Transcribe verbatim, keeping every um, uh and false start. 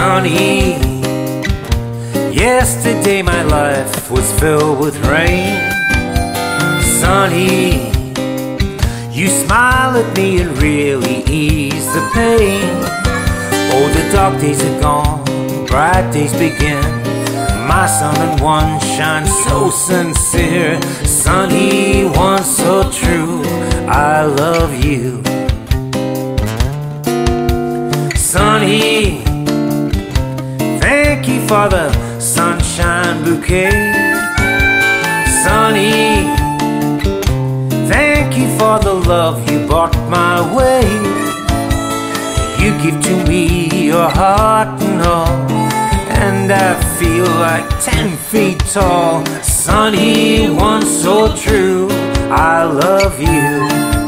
Sunny, yesterday my life was filled with rain. Sunny, you smile at me and really ease the pain. Oh, the dark days are gone, bright days begin. My sun and one shine so sincere. Sunny, one so true, I love you. Sunny, thank you for the sunshine bouquet. Sunny, thank you for the love you brought my way. You give to me your heart and all, and I feel like ten feet tall. Sunny, one so true, I love you.